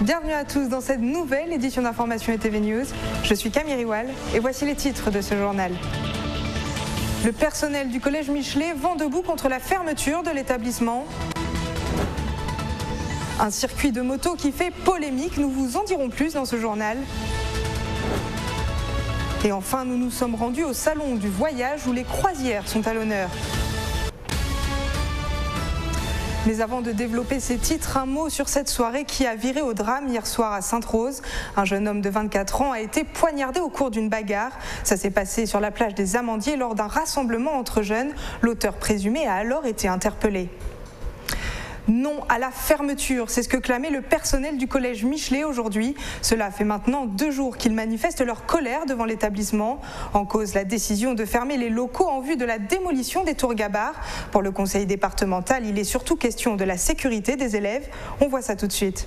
Bienvenue à tous dans cette nouvelle édition d'Information et TV News. Je suis Camille Riwal et voici les titres de ce journal. Le personnel du collège Michelet vent debout contre la fermeture de l'établissement. Un circuit de moto qui fait polémique, nous vous en dirons plus dans ce journal. Et enfin, nous nous sommes rendus au salon du voyage où les croisières sont à l'honneur. Mais avant de développer ces titres, un mot sur cette soirée qui a viré au drame hier soir à Sainte-Rose. Un jeune homme de 24 ans a été poignardé au cours d'une bagarre. Ça s'est passé sur la plage des Amandiers lors d'un rassemblement entre jeunes. L'auteur présumé a alors été interpellé. Non à la fermeture, c'est ce que clamait le personnel du collège Michelet aujourd'hui. Cela fait maintenant 2 jours qu'ils manifestent leur colère devant l'établissement. En cause, la décision de fermer les locaux en vue de la démolition des tours Gabar. Pour le conseil départemental, il est surtout question de la sécurité des élèves. On voit ça tout de suite.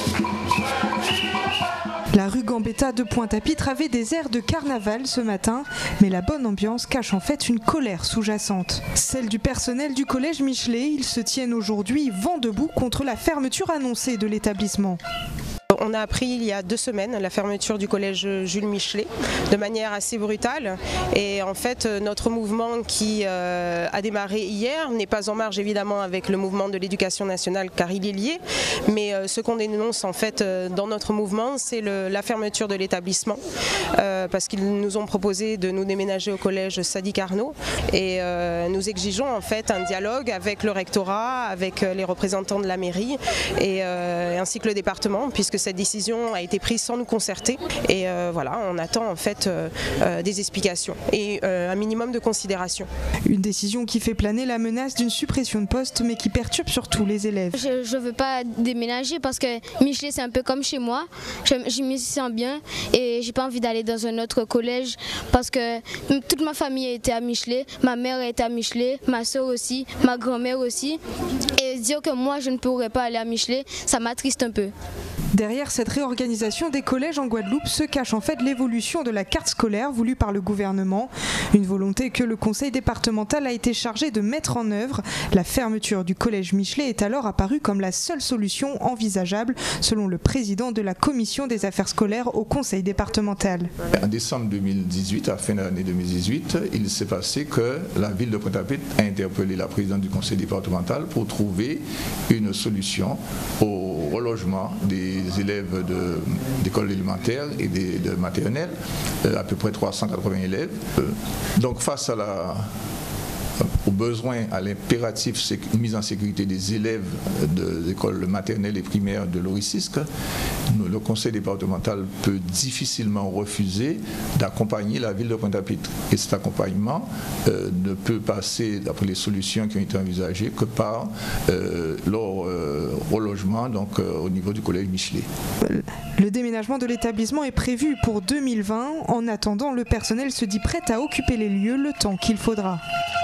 La rue Gambetta de Pointe-à-Pitre avait des airs de carnaval ce matin, mais la bonne ambiance cache en fait une colère sous-jacente. Celle du personnel du collège Michelet, ils se tiennent aujourd'hui vent debout contre la fermeture annoncée de l'établissement. On a appris il y a 2 semaines la fermeture du collège Jules Michelet de manière assez brutale et en fait notre mouvement qui a démarré hier n'est pas en marge évidemment avec le mouvement de l'éducation nationale car il est lié, mais ce qu'on dénonce en fait dans notre mouvement c'est la fermeture de l'établissement parce qu'ils nous ont proposé de nous déménager au collège Sadi Carnot et nous exigeons en fait un dialogue avec le rectorat, avec les représentants de la mairie et ainsi que le département puisque cette décision a été prise sans nous concerter et voilà, on attend en fait des explications et un minimum de considération. Une décision qui fait planer la menace d'une suppression de poste mais qui perturbe surtout les élèves. Je ne veux pas déménager parce que Michelet c'est un peu comme chez moi, je m'y sens bien et j'ai pas envie d'aller dans un autre collège parce que toute ma famille était à Michelet, ma mère était à Michelet, ma soeur aussi, ma grand-mère aussi et dire que moi je ne pourrais pas aller à Michelet, ça m'attriste un peu. Derrière cette réorganisation des collèges en Guadeloupe se cache en fait l'évolution de la carte scolaire voulue par le gouvernement. Une volonté que le conseil départemental a été chargé de mettre en œuvre. La fermeture du collège Michelet est alors apparue comme la seule solution envisageable selon le président de la commission des affaires scolaires au conseil départemental. En décembre 2018, à la fin de l'année 2018, il s'est passé que la ville de Pointe-à-Pitre a interpellé la présidente du conseil départemental pour trouver une solution au relogement des élèves d'école élémentaire et de maternelle, à peu près 380 élèves. Donc face aux besoins, à l'impératif mise en sécurité des élèves de l'école maternelle et primaire de l'Oricisque, le conseil départemental peut difficilement refuser d'accompagner la ville de Pointe-à-Pitre. Et cet accompagnement ne peut passer, d'après les solutions qui ont été envisagées, que par leur relogement donc, au niveau du collège Michelet. Le déménagement de l'établissement est prévu pour 2020. En attendant, le personnel se dit prêt à occuper les lieux le temps qu'il faudra.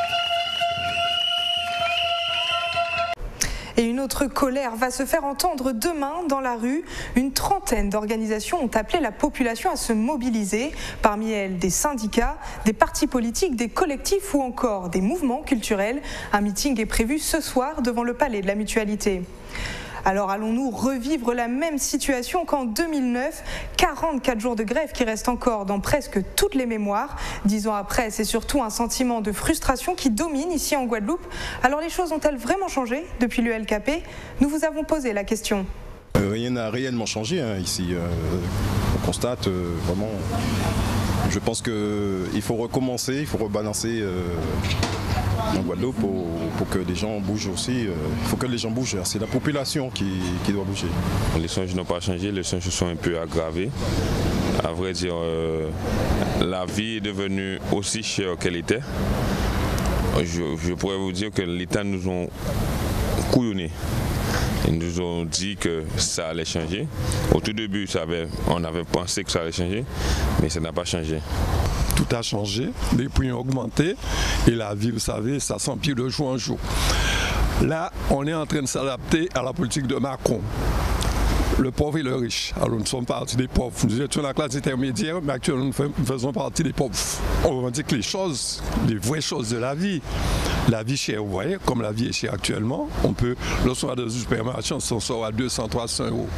Et une autre colère va se faire entendre demain dans la rue. Une trentaine d'organisations ont appelé la population à se mobiliser. Parmi elles, des syndicats, des partis politiques, des collectifs ou encore des mouvements culturels. Un meeting est prévu ce soir devant le palais de la Mutualité. Alors allons-nous revivre la même situation qu'en 2009 ? 44 jours de grève qui restent encore dans presque toutes les mémoires. 10 ans après, c'est surtout un sentiment de frustration qui domine ici en Guadeloupe. Alors les choses ont-elles vraiment changé depuis l'ULKP ? Nous vous avons posé la question. Rien n'a réellement changé ici. On constate vraiment... Je pense qu'il faut recommencer, il faut rebalancer en Guadeloupe pour que les gens bougent aussi. Il faut que les gens bougent. C'est la population qui doit bouger. Les songes n'ont pas changé, les songes se sont un peu aggravés. À vrai dire, la vie est devenue aussi chère qu'elle était. Je pourrais vous dire que l'État nous ont couillonnés. Ils nous ont dit que ça allait changer. Au tout début, on avait pensé que ça allait changer, mais ça n'a pas changé. Tout a changé, les prix ont augmenté et la vie, vous savez, ça s'empire de jour en jour. Là, on est en train de s'adapter à la politique de Macron. Le pauvre et le riche. Alors nous sommes partis des pauvres. Nous étions la classe intermédiaire, mais actuellement nous faisons partie des pauvres. On revendique les choses, les vraies choses de la vie. La vie chère, vous voyez, comme la vie est chère actuellement, on peut, lorsqu'on va dans un supermarché, on s'en sort à 200, 300 euros.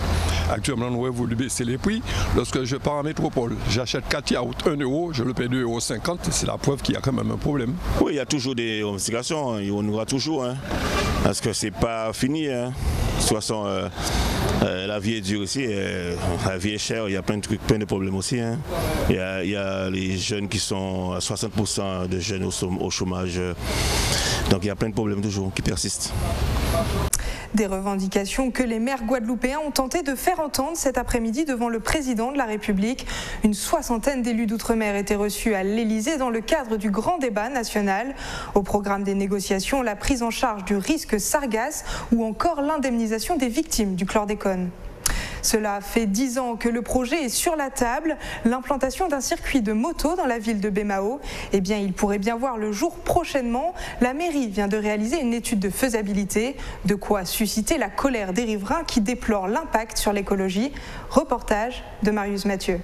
Actuellement, nous avons voulu baisser les prix. Lorsque je pars en métropole, j'achète 4 yaourts 1 €, je le paie 2,50 €. C'est la preuve qu'il y a quand même un problème. Oui, il y a toujours des revendications, il y en aura toujours, hein, parce que c'est pas fini. Hein. De toute façon, la vie est dure aussi, la vie est chère, il y a plein de trucs, plein de problèmes aussi. Hein. Il y a les jeunes qui sont à 60% de jeunes au chômage, donc il y a plein de problèmes toujours qui persistent. Des revendications que les maires guadeloupéens ont tenté de faire entendre cet après-midi devant le président de la République. Une 60aine d'élus d'outre-mer étaient reçus à l'Elysée dans le cadre du grand débat national. Au programme des négociations, la prise en charge du risque sargasse ou encore l'indemnisation des victimes du chlordécone. Cela fait 10 ans que le projet est sur la table. L'implantation d'un circuit de moto dans la ville de Baie-Mahault, eh bien, il pourrait bien voir le jour prochainement. La mairie vient de réaliser une étude de faisabilité, de quoi susciter la colère des riverains qui déplorent l'impact sur l'écologie. Reportage de Marius Mathieu.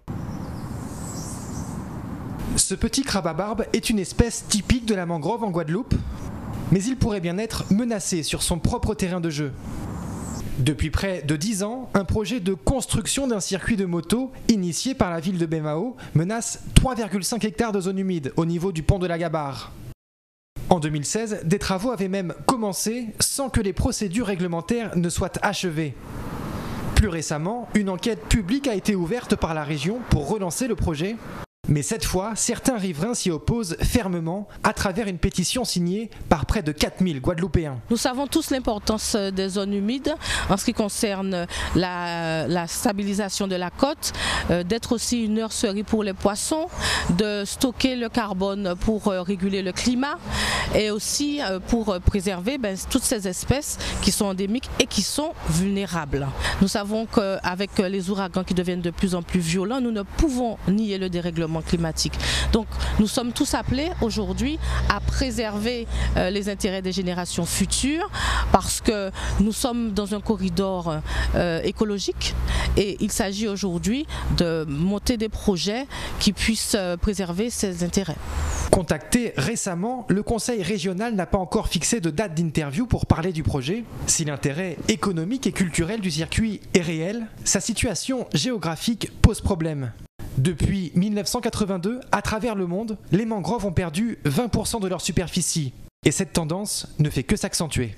Ce petit crabe à barbe est une espèce typique de la mangrove en Guadeloupe, mais il pourrait bien être menacé sur son propre terrain de jeu. Depuis près de 10 ans, un projet de construction d'un circuit de moto initié par la ville de Baie-Mahault menace 3,5 hectares de zone humide au niveau du pont de la Gabarre. En 2016, des travaux avaient même commencé sans que les procédures réglementaires ne soient achevées. Plus récemment, une enquête publique a été ouverte par la région pour relancer le projet. Mais cette fois, certains riverains s'y opposent fermement à travers une pétition signée par près de 4000 Guadeloupéens. Nous savons tous l'importance des zones humides en ce qui concerne la stabilisation de la côte, d'être aussi une nurserie pour les poissons, de stocker le carbone pour réguler le climat et aussi pour préserver toutes ces espèces qui sont endémiques et qui sont vulnérables. Nous savons qu'avec les ouragans qui deviennent de plus en plus violents, nous ne pouvons nier le dérèglement climatique. Donc nous sommes tous appelés aujourd'hui à préserver les intérêts des générations futures parce que nous sommes dans un corridor écologique et il s'agit aujourd'hui de monter des projets qui puissent préserver ces intérêts. Contacté récemment, le conseil régional n'a pas encore fixé de date d'interview pour parler du projet. Si l'intérêt économique et culturel du circuit est réel, sa situation géographique pose problème. Depuis 1982, à travers le monde, les mangroves ont perdu 20% de leur superficie. Et cette tendance ne fait que s'accentuer.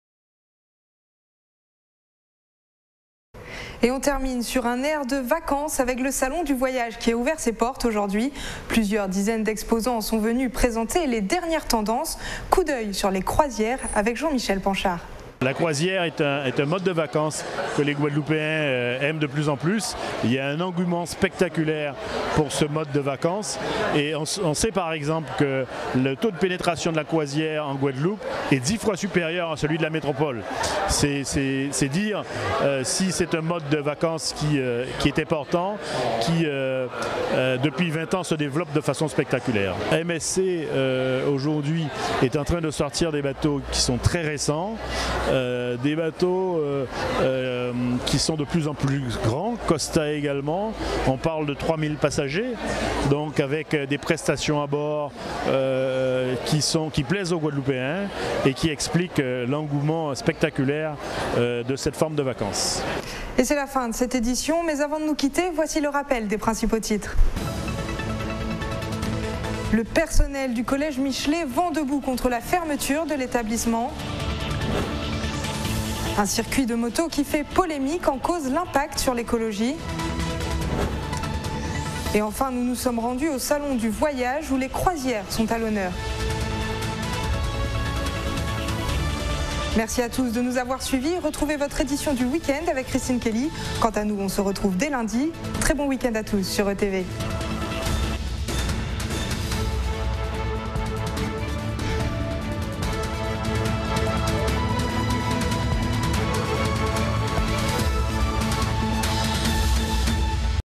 Et on termine sur un air de vacances avec le Salon du Voyage qui a ouvert ses portes aujourd'hui. Plusieurs dizaines d'exposants sont venus présenter les dernières tendances. Coup d'œil sur les croisières avec Jean-Michel Panchard. La croisière est un mode de vacances que les Guadeloupéens aiment de plus en plus. Il y a un engouement spectaculaire pour ce mode de vacances et on sait par exemple que le taux de pénétration de la croisière en Guadeloupe est 10 fois supérieur à celui de la métropole. C'est dire si c'est un mode de vacances qui est important, qui depuis 20 ans se développe de façon spectaculaire. MSC aujourd'hui est en train de sortir des bateaux qui sont très récents. Des bateaux qui sont de plus en plus grands, Costa également, on parle de 3000 passagers, donc avec des prestations à bord qui plaisent aux Guadeloupéens et qui expliquent l'engouement spectaculaire de cette forme de vacances. Et c'est la fin de cette édition, mais avant de nous quitter, voici le rappel des principaux titres. Le personnel du collège Michelet vent debout contre la fermeture de l'établissement. Un circuit de moto qui fait polémique en cause l'impact sur l'écologie. Et enfin, nous nous sommes rendus au Salon du Voyage où les croisières sont à l'honneur. Merci à tous de nous avoir suivis. Retrouvez votre édition du week-end avec Christine Kelly. Quant à nous, on se retrouve dès lundi. Très bon week-end à tous sur ETV.